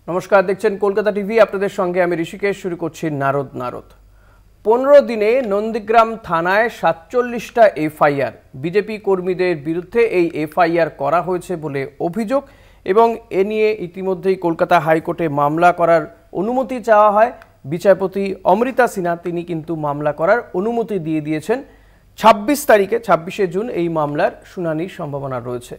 নমস্কার, দেখছেন কলকাতা টিভি। আপনাদের সঙ্গে আমি ঋষিকেশ। শুরু করছি নারদ নারদ। 15 দিনে নন্দীগ্রাম থানায় 47টা এফআইআর। বিজেপি কর্মীদের বিরুদ্ধে এই এফআইআর করা হয়েছে বলে অভিযোগ এবং এ নিয়ে ইতিমধ্যেই কলকাতা হাইকোর্টে মামলা করার অনুমতি চাওয়া হয়। বিচারপতি অমৃতা সিনহা তিনি কিন্তু মামলা করার অনুমতি দিয়ে দিয়েছেন। 26শে জুন এই মামলার শুনানির সম্ভাবনা রয়েছে।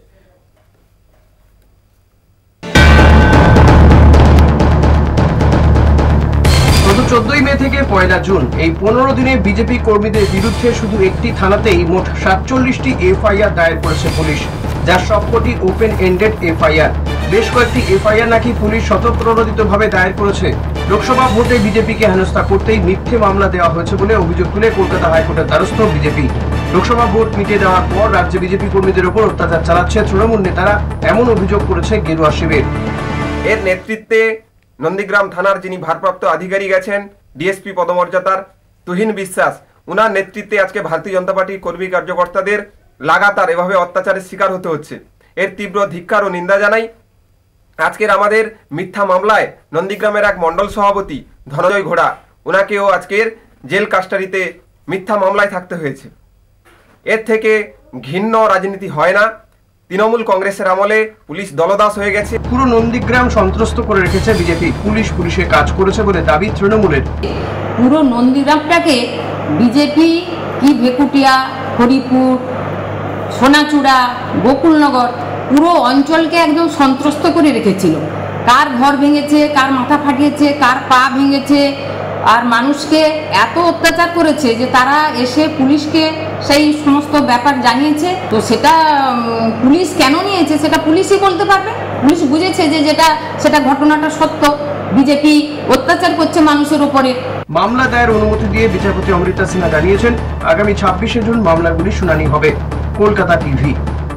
গত 14 মে থেকে 1 জুন এই 15 দিনে বিজেপি কর্মীদের বিরুদ্ধে শুধু একটি থানাতেই মোট 47টি এফআইআর দায়ের করেছে পুলিশ, যার সবকটি ওপেন এন্ডেড এফআইআর। বেশ কয়েকটি এফআইআর নাকি পুলিশ স্বতঃপ্রণোদিতভাবে দায়ের করেছে। লোকসভা ভোটে বিজেপিকে হেনস্থা করতেই মিথ্যে মামলা দেওয়া হয়েছে বলে অভিযোগ তুলে কলকাতা হাইকোর্টের দ্বারস্থ বিজেপি। লোকসভা ভোট মিটিয়ে দেওয়ার পর রাজ্যে বিজেপি কর্মীদের উপর অত্যাচার চালাচ্ছে তৃণমূল নেতারা, এমন অভিযোগ করেছে গেরুয়া শিবির। এর নেতৃত্বে নন্দীগ্রাম থানার যিনি ভারপ্রাপ্ত আধিকারিক আছেন ডিএসপি পদমর্যাদার তুহিন বিশ্বাস, উনার নেতৃত্বে আজকে ভারতীয় জনতা পার্টির কর্মী কার্যকর্তাদের লাগাতার এভাবে অত্যাচারের শিকার হতে হচ্ছে। এর তীব্র ধিক্কার ও নিন্দা জানাই। আজকের আমাদের মিথ্যা মামলায় নন্দীগ্রামের এক মণ্ডল সভাপতি ধনঞ্জয় ঘোড়া, ওনাকেও আজকের জেল কাস্টাডিতে মিথ্যা মামলায় থাকতে হয়েছে। এর থেকে ঘৃণ্য রাজনীতি হয় না। তৃণমূল কংগ্রেসের আমলে পুলিশ দলদাস হয়ে গেছে। পুরো নন্দীগ্রাম সন্ত্রস্ত করে রেখেছে বিজেপি। পুলিশের কাজ করেছে বলে দাবি তৃণমূলের। পুরো নন্দীগ্রামটাকে বিজেপি কি ভেকুটিয়া, হরিপুর, সোনাচূড়া, গোকুলনগর পুরো অঞ্চলকে একদম সন্ত্রস্ত করে রেখেছিল। কার ঘর ভেঙেছে, কার মাথা ফাটিয়েছে, কার পা ভেঙেছে, আর মানুষকে এত অত্যাচার করেছে যে তারা এসে পুলিশকে সেই সমস্ত ব্যাপার জানিয়েছে। তো সেটা পুলিশ কেন নিয়েছে সেটা পুলিশই বলতে পারবে। পুলিশ বুঝেছে যে সেটা ঘটনাটা সত্য, বিজেপি অত্যাচার করছে মানুষের উপরে। মামলা দায়ের অনুমতি দিয়ে বিচারপতি অমৃতা সিনহা জানিয়েছেন আগামী 26শে জুন মামলাগুলি শুনানি হবে। কলকাতা টিভি।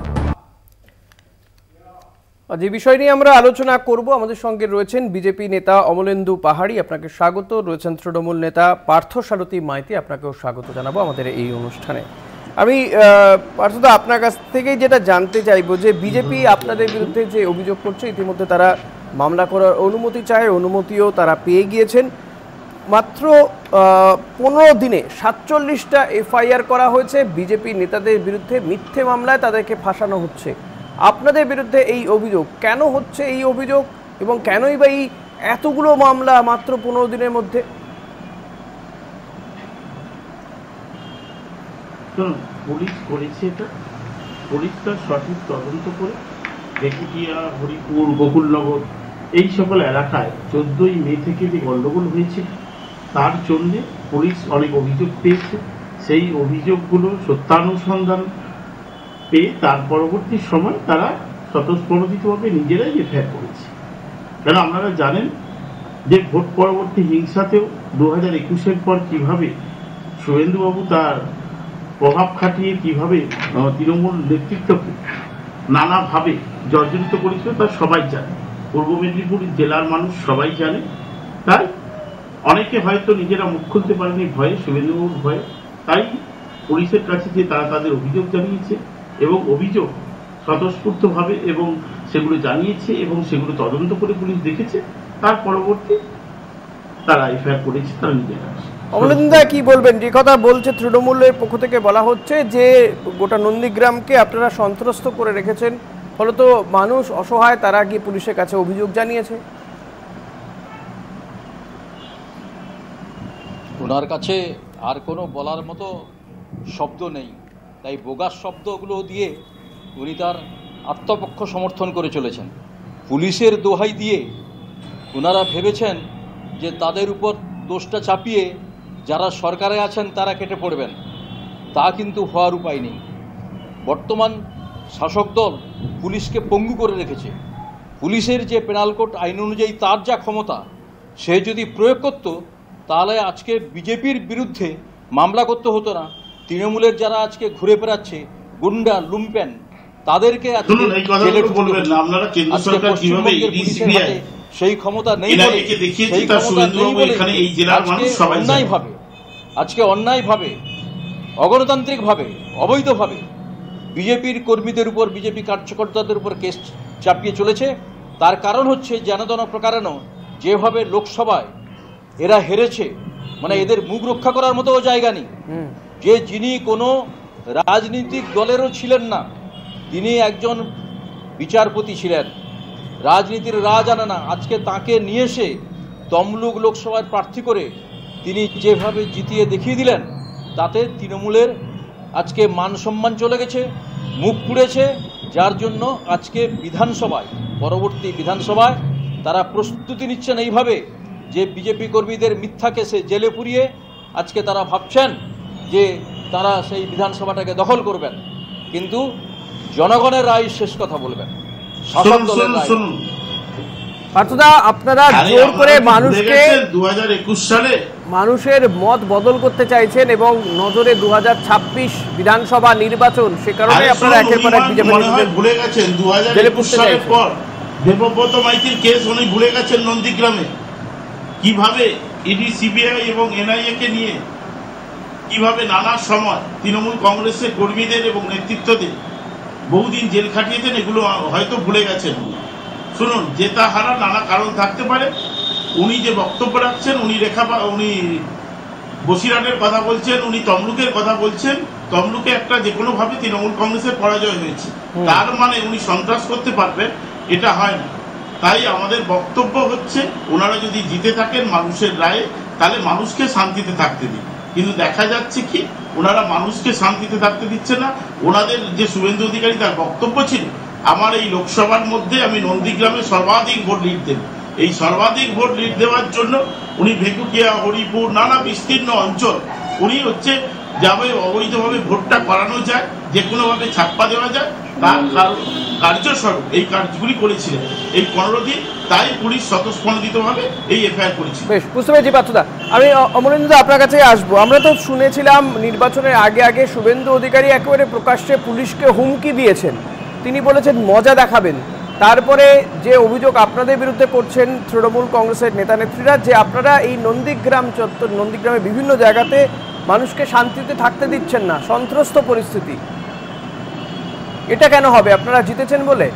যে বিষয় নিয়ে আমরা আলোচনা করব, আমাদের সঙ্গে রয়েছেন বিজেপি নেতা অমলেন্দু পাহাড়ি, আপনাকে স্বাগত। রয়েছেন তৃণমূল নেতা পার্থসারথী মাইতি, আপনাকেও স্বাগত জানাবো আমাদের এই অনুষ্ঠানে। আমি পার্থদা আপনার কাছ থেকেই যেটা জানতে চাইবো যে বিজেপি আপনাদের বিরুদ্ধে যে অভিযোগ করছে, ইতিমধ্যে তারা মামলা করার অনুমতি চায়, অনুমতিও তারা পেয়ে গিয়েছেন। মাত্র 15 দিনে 47টা এফআইআর করা হয়েছে বিজেপি নেতাদের বিরুদ্ধে। মিথ্যে মামলায় তাদেরকে ফাঁসানো হচ্ছে। আপনাদের বিরুদ্ধে এই অভিযোগ কেন হচ্ছে, এই অভিযোগ এবং কেনই বা এই এতগুলো মামলা মাত্র 15 দিনের মধ্যে? পুলিশ করেছে এটা, পুলিশ তার সঠিক তদন্ত করে ভেকুটিয়া, হরিপুর, গোকুলনগর এই সকল এলাকায় 14ই মে থেকে যে গণ্ডগোল হয়েছে তার জন্যে পুলিশ অনেক অভিযোগ পেয়েছে। সেই অভিযোগগুলো সত্যানুসন্ধান পেয়ে তার পরবর্তী সময় তারা স্বতঃস্ফূর্তভাবে নিজেরাই এফআইআর করেছে। কেন আপনারা জানেন যে ভোট পরবর্তী হিংসাতেও 2021-এর পর কিভাবে শুভেন্দুবাবু তার প্রভাব খাটিয়ে কিভাবে তৃণমূল নেতৃত্বকে নানাভাবে জর্জরিত করেছিল তা সবাই জানে। পূর্ব মেদিনীপুর জেলার মানুষ সবাই জানে। তাই অনেকে হয়তো নিজেরা মুখ খুলতে পারেনি ভয়ে, শুভেন্দুবাবুর ভয়ে। তাই পুলিশের কাছে যে তারা তাদের অভিযোগ জানিয়েছে এবং অভিযোগ স্বতঃস্ফূর্তভাবে এবং সেগুলো জানিয়েছে এবং সেগুলো তদন্ত করে পুলিশ দেখেছে, তার পরবর্তী তারা এফআইআর করেছে তারা নিজেরা। অমলেন্দা কি বলবেন? যে কথা বলছে তৃণমূলের পক্ষ থেকে বলা হচ্ছে যে গোটা নন্দীগ্রামকে আপনারা সন্ত্রস্ত করে রেখেছেন, ফলত মানুষ অসহায়, তারা গিয়ে পুলিশের কাছে অভিযোগ জানিয়েছে। ওনার কাছে আর কোনো বলার মতো শব্দ নেই, তাই বোগাস শব্দগুলো দিয়ে উনি তার আত্মপক্ষ সমর্থন করে চলেছেন। পুলিশের দোহাই দিয়ে ওনারা ভেবেছেন যে তাদের উপর দোষটা চাপিয়ে যারা সরকারে আছেন তারা কেটে পড়বেন। তা কিন্তু হওয়ার উপায় নেই। বর্তমান শাসক দল পুলিশকে পঙ্গু করে রেখেছে। পুলিশের যে পেনাল কোড আইন অনুযায়ী তার যা ক্ষমতা, সে যদি প্রয়োগ করত তাহলে আজকে বিজেপির বিরুদ্ধে মামলা করতে হতো না। তৃণমূলের যারা আজকে ঘুরে বেড়াচ্ছে গুন্ডা, লুম্পেন, তাদেরকে সেই ক্ষমতা নেই আজকে অন্যায়ভাবে, অগণতান্ত্রিকভাবে, অবৈধভাবে বিজেপির কর্মীদের উপর, বিজেপি কার্যকর্তাদের উপর কেস চাপিয়ে চলেছে। তার কারণ হচ্ছে যেন প্রকারেণ যেভাবে লোকসভায় এরা হেরেছে, মানে এদের মুখ রক্ষা করার মতো জায়গা নেই। যিনি কোনো রাজনৈতিক দলেরও ছিলেন না, তিনি একজন বিচারপতি ছিলেন, রাজনীতির জানে না, আজকে তাকে নিয়ে এসে তমলুক লোকসভার প্রার্থী করে তিনি যেভাবে জিতিয়ে দেখিয়ে দিলেন, তাতে তৃণমূলের আজকে মান সম্মান চলে গেছে, মুখ পুড়েছে, যার জন্য আজকে বিধানসভায়, পরবর্তী বিধানসভায় তারা প্রস্তুতি নিচ্ছেন এইভাবে যে বিজেপি কর্মীদের মিথ্যা কেসে জেলে পুরিয়ে আজকে তারা ভাবছেন যে তারা সেই বিধানসভাটাকে দখল করবেন, কিন্তু জনগণের রায় শেষ কথা বলবেন, শাসক দলের রায়। পার্থদা, আপনারা জোর করে মানুষকে 2021 সালে মানুষের মত বদল করতে চাইছেন এবং নজরে 2026 বিধানসভা নির্বাচন, সে কারণে আপনারা একের পর এক বিজেপি ভুলে গেছেন 2021 সালের পর দেবব্রত মাইতির কেস উনি ভুলে গেছেন। নন্দীগ্রামে কিভাবে ইডি, সিবিআই এবং এনআইএ কে নিয়ে কিভাবে নানা সময় তৃণমূল কংগ্রেসের কর্মীদের এবং নেতৃত্বদের বহুদিন জেল খাটিয়েছেন, এগুলো হয়তো ভুলে গেছেন। শুনুন, জেতা হারা নানা কারণ থাকতে পারে। উনি যে বক্তব্য রাখছেন, উনি বসিরহাটের কথা বলছেন, উনি তমলুকের কথা বলছেন। তমলুকে একটা যে কোনো ভাবে তৃণমূল কংগ্রেসের পরাজয় হয়েছে, তার মানে উনি সন্ত্রাস করতে পারবেন, এটা হয় না। তাই আমাদের বক্তব্য হচ্ছে, ওনারা যদি জিতে থাকেন মানুষের রায়ে, তাহলে মানুষকে শান্তিতে থাকতে দিন। কিন্তু দেখা যাচ্ছে কি, ওনারা মানুষকে শান্তিতে থাকতে দিচ্ছে না। ওনাদের যে শুভেন্দু অধিকারী, তার বক্তব্য ছিল আমার এই লোকসভার মধ্যে আমি নন্দীগ্রামে সর্বাধিক ভোট লিড দেব। এই সর্বাধিক ভোট লিড দেওয়ার জন্য উনি ভেকুটিয়া, হরিপুর, নানা বিস্তীর্ণ অঞ্চল উনি হচ্ছে যাবে অবৈধভাবে ভোটটা করানো যায়, যে কোনোভাবে ছাপ্পা দেওয়া যায়, তার কার্যস্বরূপ এই কাজগুলি করেছিলেন এই 15 দিন। তাই পুলিশ স্বতঃস্ফূর্তভাবে এই এফআইআর করেছিল। বেশ, বুঝতে পেরেছি পার্থদা। আমি অমরেন্দ্র আপনার কাছে আসবো। আমরা তো শুনেছিলাম নির্বাচনের আগে শুভেন্দু অধিকারী একেবারে প্রকাশ্যে পুলিশকে হুমকি দিয়েছেন, তিনি বলেছেন মজা দেখাবেন। তারপরে যে অভিযোগ আপনাদের বিরুদ্ধে করছেন তৃণমূল কংগ্রেসের নেতা নেত্রীরা, যে আপনারা এই নন্দীগ্রাম চত্বর, নন্দীগ্রামে বিভিন্ন জায়গাতে মানুষকে শান্তিতে থাকতে দিচ্ছেন না, সন্ত্রস্ত পরিস্থিতি। এটা কেন হবে? আপনারা জিতেছেন বলে?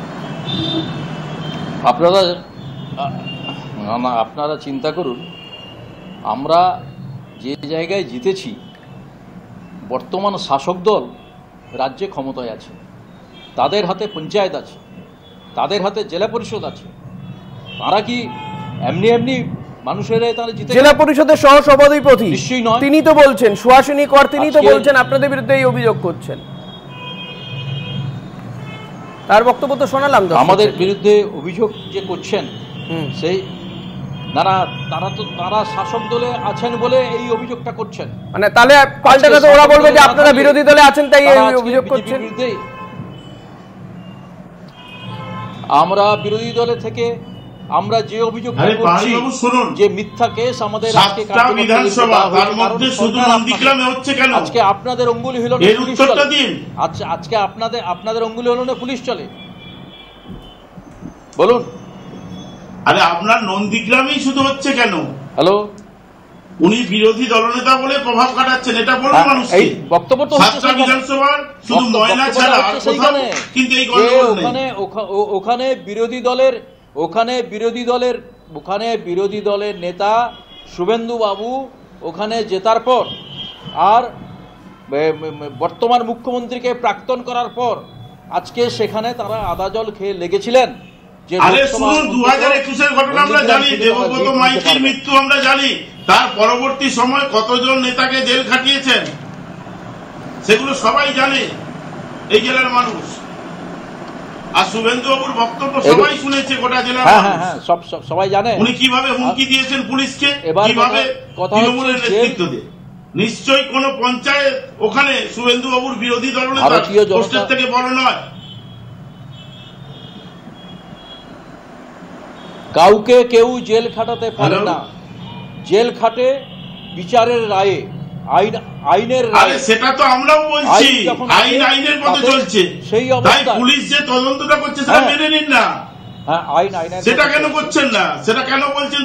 আপনারা চিন্তা করুন, আমরা যে জায়গায় জিতেছি, বর্তমান শাসক দল রাজ্যে ক্ষমতায় আছে, তাদের হাতে পঞ্চায়েত আছে, তাদের হাতে জেলা পরিষদ আছে। তারা কি এমনি মানুষের তারা জিতে? জেলা পরিষদের সহসভাপতি নিশ্চয়ই নয়, তিনি তো বলছেন, সুহাসিনী কর তিনি তো বলছেন আপনাদের বিরুদ্ধে এই অভিযোগ করছেন। তার বক্তব্য তো শোনালাম। আমাদের বিরুদ্ধে অভিযোগ যে করছেন সেই তারা শাসক দলে আছেন বলে এই অভিযোগটা করছেন। মানে তাহলে পাল্টাটা তো ওরা বলবে যে আপনারা বিরোধী দলে আছেন তাই এই অভিযোগ করছেন। আমরা বিরোধী দলে থেকে আমরা যে অভিযোগ করছি যে মিথ্যা কেস আমাদের আজকে বিধানসভা, তার মধ্যে শুধু নন্দীগ্রামে হচ্ছে কেন? আজকে আপনাদের অঙ্গুলি হলো না পুলিশ চলে। আজকে আপনাদের অঙ্গুলি হলো না পুলিশ চলে, বলুন। আরে আপনার নন্দীগ্রামেই শুধু হচ্ছে কেন? হ্যালো, উনি বিরোধী দলনেতা বলে প্রভাব খাটাচ্ছেন, এটা বলুন মানুষকে। বক্তব্য তো হচ্ছে বিধানসভার শুধু ময়না ছাড়া আর কোথাও কিন্তু এই গন্ডগোল নেই। ওখানে বিরোধী দলের নেতা শুভেন্দু বাবু ওখানে জেতার পর আর বর্তমান মুখ্যমন্ত্রীকে প্রাক্তন করার পর আজকে সেখানে তারা আদা জল খেয়ে লেগেছিলেন। আরে শুনুন, 2021-এর ঘটনা আমরা জানি, দেবব্রত মাইতির মৃত্যু আমরা জানি, তার পরবর্তী সময় কতজন নেতাকে জেল খাটিয়েছেন সেগুলো সবাই জানে এই জেলার মানুষ। আর শুভেন্দু বাবুর বক্তব্য সবাই শুনেছে, গোটা জেলার মানুষ সবাই জানে উনি কিভাবে হুমকি দিয়েছেন পুলিশকে, কিভাবে তৃণমূলের নেতৃত্ব দিয়ে। নিশ্চয়ই কোন পঞ্চায়েত ওখানে শুভেন্দু বাবুর বিরোধী দলনেতা পোস্টের থেকে বড় নয়। কাউকে কেউ জেল খাটাতে পারে না, জেল খাটে বিচারের রায়ে, আইনের রায়ে। সেটা তো আমরাও বলছি, আইনের পথে চলছে, সেই অবস্থায় পুলিশ যে তদন্তটা করছে সেটা মেনে নিন না। সেটা কেন করছেন না? সেটা কেন বলছেন?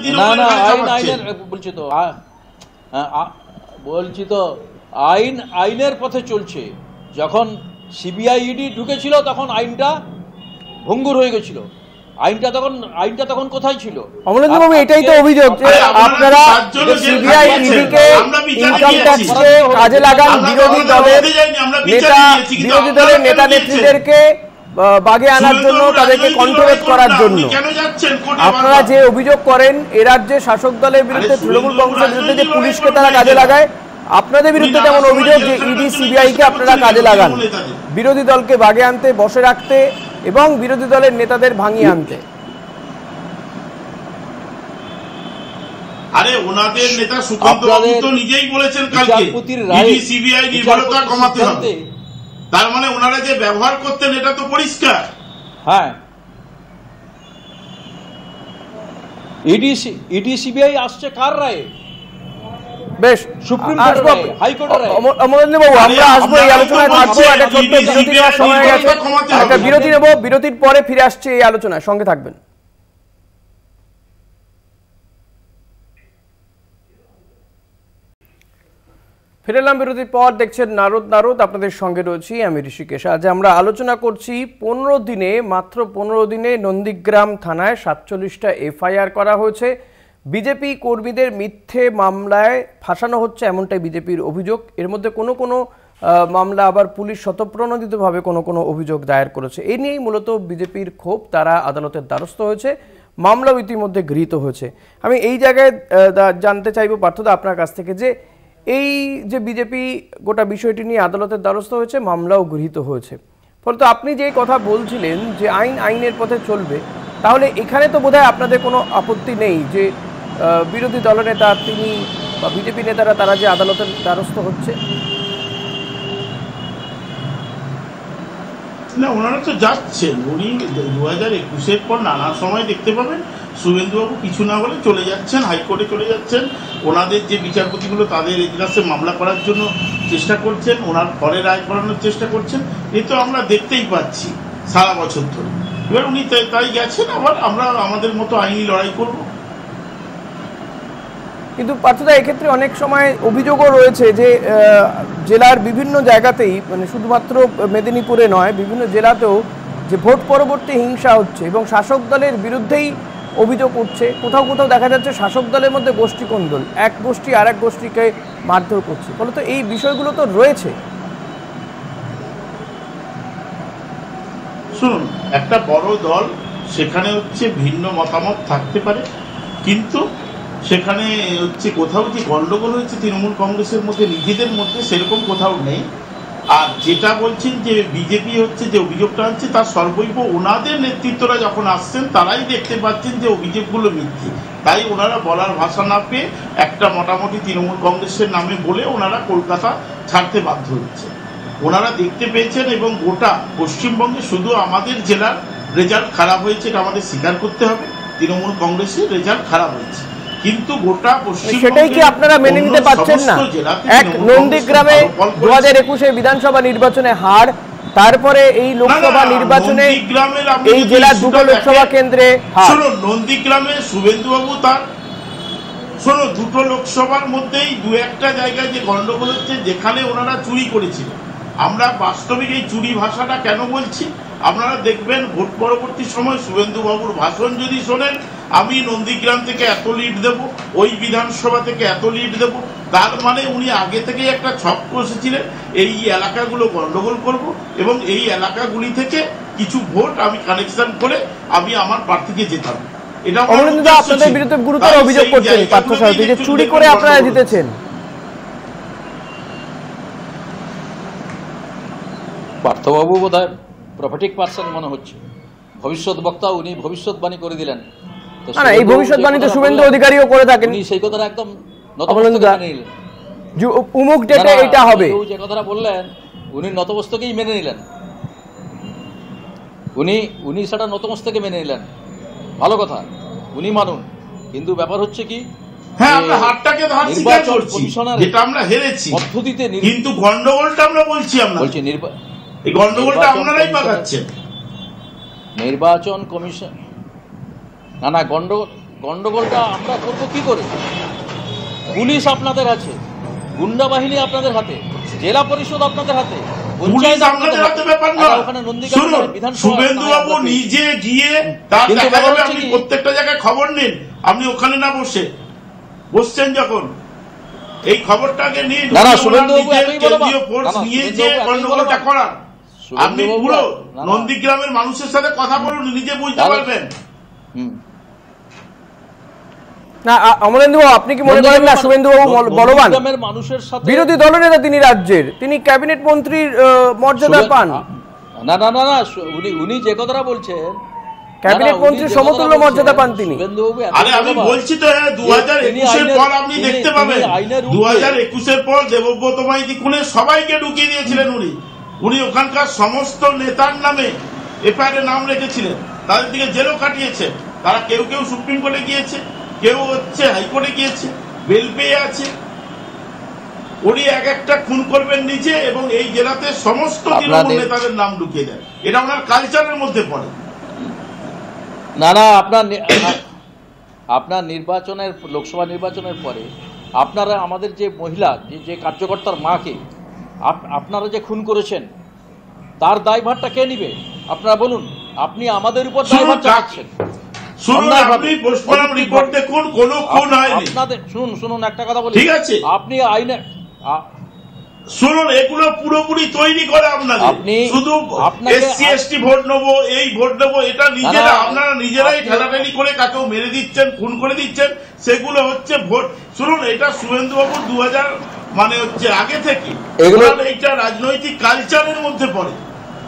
বলছি তো আইনের পথে চলছে। যখন সিবিআই ইডি ঢুকেছিল তখন আইনটা ভঙ্গুর হয়ে গেছিল, আইনটা তখন কোথায় ছিল? অমলেন্দু বাবু, এটাই তো অভিযোগ যে আপনারা সিবিআই ইডিকে ইনকাম ট্যাক্সকে কাজে লাগান বিরোধী দলের নেতা নেত্রীদেরকে বাগে আনার জন্য, তাদেরকে কন্ট্রোল করার জন্য। আপনারা যে অভিযোগ করেন এ রাজ্যে শাসক দলের বিরুদ্ধে, তৃণমূল কংগ্রেসের বিরুদ্ধে যে পুলিশকে তারা কাজে লাগায়, আপনাদের বিরুদ্ধে তেমন অভিযোগ যে ইডি সিবিআইকে আপনারা কাজে লাগান বিরোধী দলকে বাগে আনতে, বসে রাখতে এবং বিরোধী দলের নেতাদের ভাঙিয়ে আনতে। আরে ওনাদের নেতা সুকান্ত বাবু তো নিজেই বলেছেন কালকে ইডি সিবিআই নির্ভরতা কমাতে হবে। তার মানে ওনারা যে ব্যবহার করতেন এটা তো পরিষ্কার। হ্যাঁ, ইডি সিবিআই আসছে কার রায়ে? বেশ, সুপ্রিম কোর্ট, হাইকোর্টের রায়ে। অমরেন্দ্র বাবু, আমরা আসবো, এই আলোচনায় থাকবো। একটা ছোট্ট বিরতি নেওয়ার সময় হয়ে গেছে, একটা বিরতি নেব, বিরতির পরে ফিরে আসছে এই আলোচনায়, সঙ্গে থাকবেন। ফিরে এলাম বিরতির পর, দেখছেন নারদ। আপনাদের সঙ্গে রয়েছি আমি ঋষিকেশ। আজ আমরা আলোচনা করছি 15 দিনে, মাত্র 15 দিনে নন্দীগ্রাম থানায় 47টা এফআইআর করা হয়েছে। বিজেপি কর্মীদের মিথ্যে মামলায় ফাঁসানো হচ্ছে, এমনটাই বিজেপির অভিযোগ। এর মধ্যে কোনো মামলা আবার পুলিশ স্বতঃপ্রণোদিতভাবে কোনো অভিযোগ দায়ের করেছে। এই নিয়েই মূলত বিজেপির ক্ষোভ, তারা আদালতের দ্বারস্থ হয়েছে, মামলাও ইতিমধ্যে গৃহীত হয়েছে। আমি এই জায়গায় জানতে চাইব পার্থদা আপনার কাছ থেকে, যে এই যে বিজেপি গোটা বিষয়টি নিয়ে আদালতের দ্বারস্থ হয়েছে, মামলাও গৃহীত হয়েছে, ফলত আপনি যে কথা বলছিলেন যে আইনের পথে চলবে, তাহলে এখানে তো বোধহয় আপনাদের কোনো আপত্তি নেই যে বিরোধী দলনেতা তিনি বা বিজেপি নেতারা তারা যে আদালতের দ্বারস্থ হচ্ছে? না, ওনারা তো যাচ্ছেন। উনি 2021-এর পর নানা সময় দেখতে পাবেন শুভেন্দুবাবু কিছু না বলে চলে যাচ্ছেন, হাইকোর্টে চলে যাচ্ছেন। ওনাদের যে বিচারপতিগুলো তাদের এজলাসে মামলা করার জন্য চেষ্টা করছেন, ওনার পরে রায় করানোর চেষ্টা করছেন। এ তো আমরা দেখতেই পাচ্ছি সারা বছর ধরে। এবার উনি তাই গেছেন, আবার আমরা আমাদের মতো আইনি লড়াই করব। কিন্তু পার্থদা, এক্ষেত্রে অনেক সময় অভিযোগও রয়েছে যে জেলার বিভিন্ন জায়গাতেই, মানে শুধুমাত্র মেদিনীপুরে নয়, বিভিন্ন জেলাতেও যে ভোট পরবর্তী হিংসা হচ্ছে এবং শাসক দলের বিরুদ্ধেই অভিযোগ উঠছে। কোথাও কোথাও দেখা যাচ্ছে শাসক দলের মধ্যে গোষ্ঠী কোন্দল, এক গোষ্ঠী আর এক গোষ্ঠীকে মারধর করছে। ফলত এই বিষয়গুলো তো রয়েছে। শুনুন, একটা বড় দল, সেখানে হচ্ছে ভিন্ন মতামত থাকতে পারে, কিন্তু সেখানে হচ্ছে কোথাও যে গন্ডগোল হয়েছে তৃণমূল কংগ্রেসের মধ্যে নিজেদের মধ্যে, সেরকম কোথাও নেই। আর যেটা বলছেন যে বিজেপি হচ্ছে যে অভিযোগটা আনছে, তার সর্বৈব ওনাদের নেতৃত্বরা যখন আসছেন তারাই দেখতে পাচ্ছেন যে অভিযোগগুলো মিথ্যে। তাই ওনারা বলার ভাষা না পেয়ে একটা মোটামুটি তৃণমূল কংগ্রেসের নামে বলে ওনারা কলকাতা ছাড়তে বাধ্য হচ্ছে। ওনারা দেখতে পেয়েছেন, এবং গোটা পশ্চিমবঙ্গে শুধু আমাদের জেলার রেজাল্ট খারাপ হয়েছে, এটা আমাদের স্বীকার করতে হবে। তৃণমূল কংগ্রেসের রেজাল্ট খারাপ হয়েছে, কিন্তু গোটা পশ্চিম, সেটাই কি আপনারা মেনে নিতে পারছেন না? এক নন্দীগ্রামে 2021 বিধানসভা নির্বাচনে হার, তারপরে এই লোকসভা নির্বাচনে এই জেলার দুটো লোকসভা কেন্দ্রে হার। নন্দীগ্রামে শুভেন্দুবাবু তার দুটো লোকসভার মধ্যেই দু একটা জায়গায় যে গন্ডগোল হচ্ছে, যেখানে ওনারা চুরি করেছিল। আমরা বাস্তবিক এই চুরি ভাষাটা কেন বলছি, আপনারা দেখবেন ভোট পরবর্তী সময় শুভেন্দুবাবুর ভাষণ যদি শোনেন, আমি নন্দীগ্রাম থেকে এত লিড দেব, ওই বিধানসভা থেকে এত লিড দেব, তার মানে উনি আগে থেকেই একটা ছক কষেছিলেন এই এলাকাগুলো গন্ডগোল করব এবং এই এলাকাগুলি থেকে কিছু ভোট আমি কালেকশন করে আমি আমার প্রার্থীকে জেতাবো। এটা আপনাদের বিরুদ্ধে গুরুতর অভিযোগ করছেন পার্থসারথী যে চুরি করে আপনারা জিতেছেন। পার্থবাবু বোধহয় প্রফেটিক পার্সন মনে হচ্ছে, ভবিষ্যৎ বক্তা, উনি ভবিষ্যৎবাণী করে দিলেন। না, এই ভবিষ্যৎবাণী তো শুভেন্দু অধিকারীও করে থাকেন। উনি সেই কথাটা একদম নতমস্তকে মেনে নিলেন, উমুক ডেটে এটা হবে, যে কথাটা বললেন উনি নতমস্তকেই মেনে নিলেন। উনি সেটা নতমস্তকে মেনে নিলেন, ভালো কথা, উনি মানুন। কিন্তু ব্যাপার হচ্ছে কি, হ্যাঁ, আমরা হারটাকে স্বীকার করছি, যেটা আমরা হেরেছি, পদ্ধতিতে, কিন্তু গন্ডগোলটা আমরা বলছি, আমরা বলছি এই গন্ডগোলটা আপনারাই পাকাচ্ছেন। নির্বাচন কমিশন, না গন্ডগোলটা আমরা করবো কি করে? পুলিশ আপনাদের আছে, গুন্ডা বাহিনী আপনাদের হাতে, জেলা পরিষদ আপনাদের হাতে, পুলিশ আপনাদের হাতে ব্যাপার না। শুনুন, শুভেন্দু বাবু নিজে গিয়ে তার দেখা যাবে, আপনি প্রত্যেকটা জায়গায় খবর নিন, আপনি ওখানে না বসছেন যখন এই খবরটাকে নিন, কেন্দ্রীয় ফোর্স নিয়ে যে গন্ডগোলটা করার, আপনি পুরো নন্দীগ্রামের মানুষের সাথে কথা বলুন, নিজে বুঝতে পারবেন। না অমলেন্দু বাবু, আপনি কি মনে করেন না শুভেন্দু বাবু বলবান? বিরোধী দলনেতা তিনি, রাজ্যের তিনি, ক্যাবিনেট মন্ত্রীর মর্যাদা পান। না না না না, উনি যে কথাটা বলছেন, ক্যাবিনেট মন্ত্রীর সমতুল্য মর্যাদা পান তিনি। আরে আমি বলছি তো, হ্যাঁ 2021-এর পর আপনি দেখতে পাবেন, 2021-এর পর দেবব্রত মাইতি খুনে সবাইকে ঢুকিয়ে দিয়েছিলেন উনি। উনি ওখানকার সমস্ত নেতার নামে এফআইআর নাম রেখেছিলেন, তাদের দিকে জেলও কাটিয়েছে। তারা কেউ কেউ সুপ্রিম কোর্টে গিয়েছে, কেউ হাইকোর্টে গিয়েছে, বেল পেয়ে আছে। উনি এক একটা খুন করবেন নিজে এবং এই জেলাতে সমস্ত তৃণমূল নেতাদের নাম ঢুকিয়ে দেন। এটা ওনার কালচারের মধ্যে পড়ে। না না, আপনার নির্বাচনের, লোকসভা নির্বাচনের পরে আপনারা আমাদের যে মহিলা, যে কার্যকর্তার মাকে আপনারা যে খুন করেছেন, তার দায়ভারটা কে নিবে? আপনারা বলুন। আপনি আমাদের উপর দায়ভার চালাচ্ছেন। শুনুন একটা কথা বলি, ঠিক আছে? আপনি আইনে শুনুন, এগুলো পুরোপুরি তৈরি করে আপনাদের, আপনি শুধু এসসি এসটি ভোট নেবো, এই ভোট নেবো, এটা নিজেরা আপনারা নিজেরাই ঠেলাঠেলি করে কাকেও মেরে দিচ্ছেন, খুন করে দিচ্ছেন, সেগুলো হচ্ছে ভোট। শুনুন, এটা শুভেন্দু বাবু 2000 মানে হচ্ছে আগে থেকে এইটা রাজনৈতিক কালচারের মধ্যে পড়ে।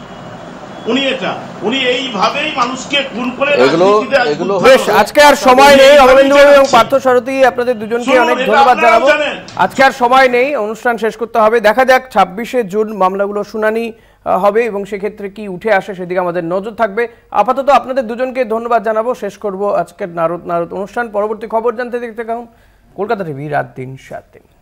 উনি এইভাবেই মানুষকে খুন করে। বেশ, আজকে আর সময় নেই অমলেন্দু বাবু এবং পার্থ সারথী, আপনাদের দুজনকে অনেক ধন্যবাদ জানাবো। আজকে আর সময় নেই, অনুষ্ঠান শেষ করতে হবে। দেখা যাক 26শে জুন মামলাগুলো শুনানি হবে এবং সেক্ষেত্রে কি উঠে আসে সেদিকে আমাদের নজর থাকবে। আপাতত আপনাদের দুজনকে ধন্যবাদ জানাবো। শেষ করব আজকের নারদ অনুষ্ঠান। পরবর্তী খবর জানতে দেখতে থাকুন কলকাতা টিভি রাত 3 7 দিন।